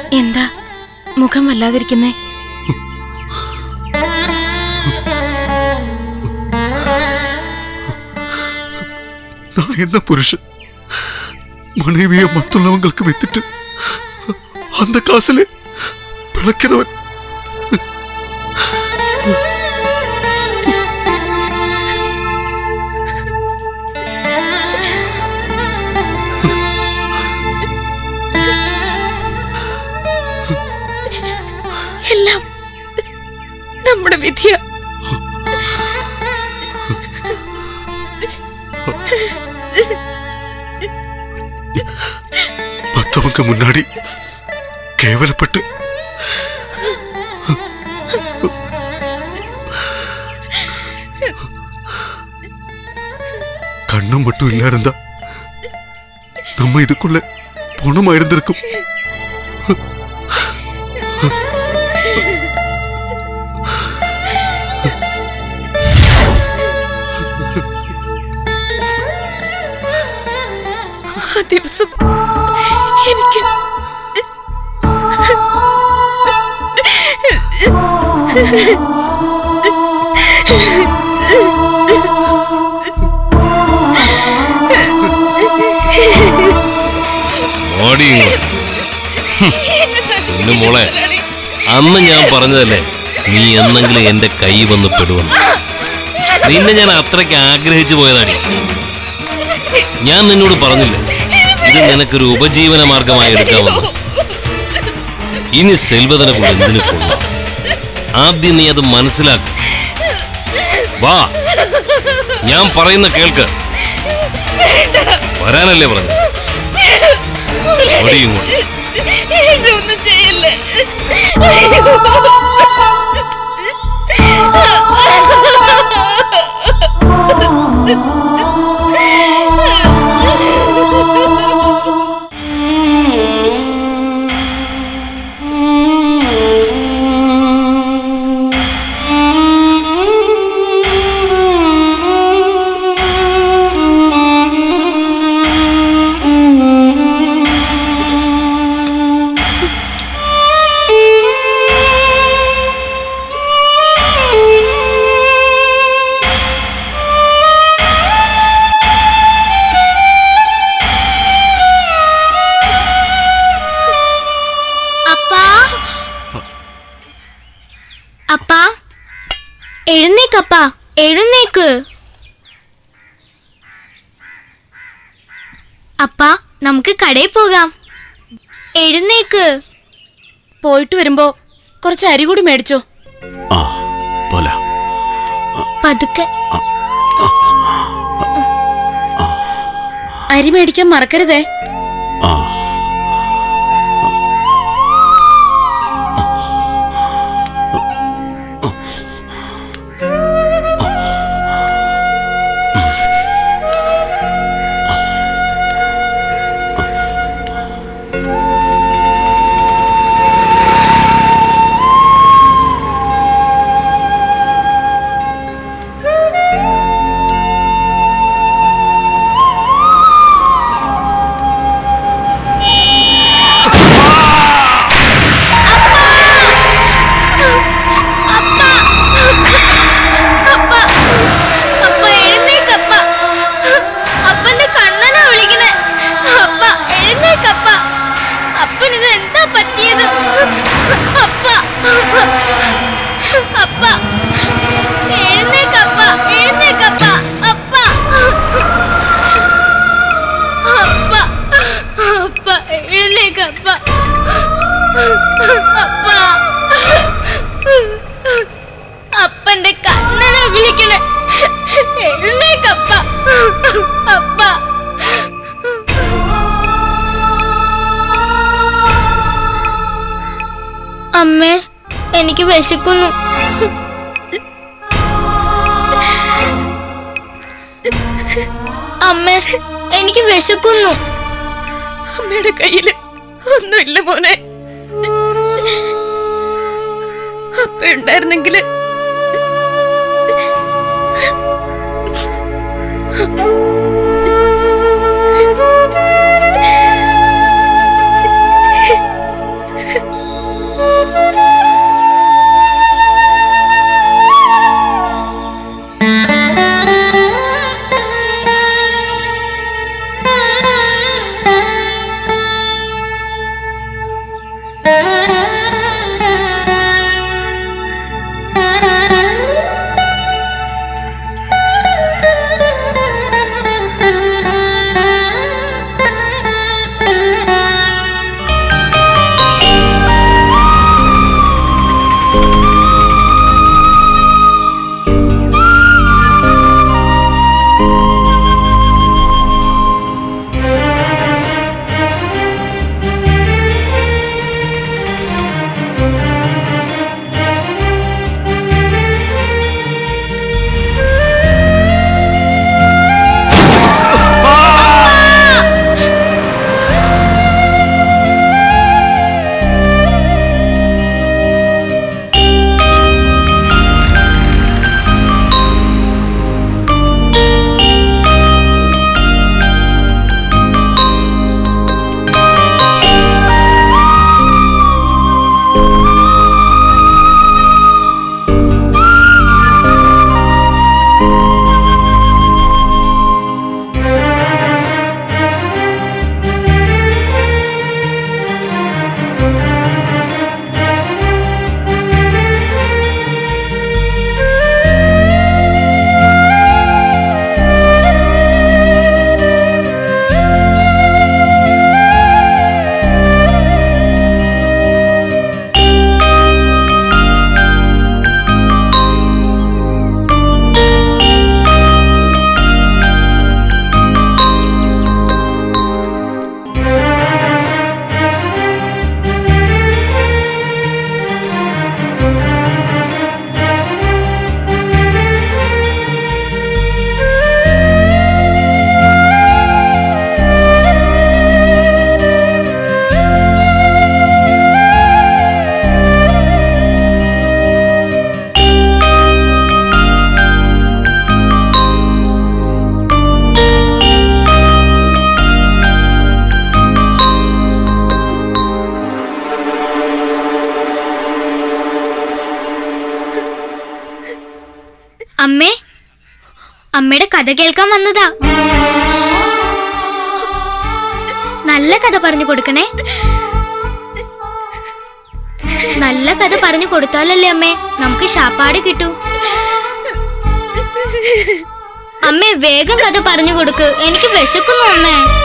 എന്താ മുഖം വല്ലാതിരിക്കുന്നേ? நான் என்ன புருஷன் மனைவியை மற்றவங்களுக்கு வித்துட்டு அந்த காசுல பிழைக்கிறவன். എല്ലാം നമ്മുടെ വിധിയാ. மத்தவங்க முன்னாடி கேவலப்பட்டு கண்ணம் மட்டும் இல்ல இருந்தா நம்ம இதுக்குள்ள பணமா இருந்திருக்கும். ദിവസം എനിക്ക് മോളെ, അന്ന് ഞാൻ പറഞ്ഞതല്ലേ നീ എന്നെങ്കിലും എന്റെ കൈ വന്ന് പെടുവെന്ന്. നിന്നെ ഞാൻ അത്രയ്ക്ക് ആഗ്രഹിച്ചു പോയതാണ്. ഞാൻ നിന്നോട് പറഞ്ഞില്ലേ ഇത് നിനക്കൊരു ഉപജീവന മാർഗമായി എടുക്കാമെന്ന്. ഇനി സെൽവതനെ കൊണ്ട് എന്തിനു കൊള്ളാം? ആദ്യം നീ അത് മനസ്സിലാക്കും. വാ, ഞാൻ പറയുന്ന കേൾക്ക്. വരാനല്ലേ പറഞ്ഞു? ഒന്നും ചെയ്യല്ലേ. എഴുന്നേക്കപ്പാ, എഴുന്നേക്ക്. അപ്പാ, നമുക്ക് കടയിൽ പോകാം. എഴുന്നേക്ക്. പോയിട്ട് വരുമ്പോ കുറച്ച് അരി കൂടി മേടിച്ചോ. പതുക്കെ. അരി മേടിക്കാൻ മറക്കരുതേ. അപ്പന്റെ കണ്ണനെ വിളിക്കണേ. എഴുന്നേക്കപ്പ. അപ്പ. അമ്മേ, എനിക്ക് വിശക്കുന്നു. അമ്മേ, എനിക്ക് വിശക്കുന്നു. അമ്മയുടെ കയ്യില് ഒന്നുമില്ല മോനെ. അപ്പ ഉണ്ടായിരുന്നെങ്കില് അമ്മേ, അമ്മയുടെ കഥ കേൾക്കാൻ വന്നതാ. നല്ല കഥ പറഞ്ഞു കൊടുക്കണേ. നല്ല കഥ പറഞ്ഞു കൊടുത്താലല്ലേ അമ്മേ നമുക്ക് ശാപ്പാട് കിട്ടൂ. അമ്മേ, വേഗം കഥ പറഞ്ഞു കൊടുക്ക്. എനിക്ക് വിശക്കുന്നു അമ്മേ.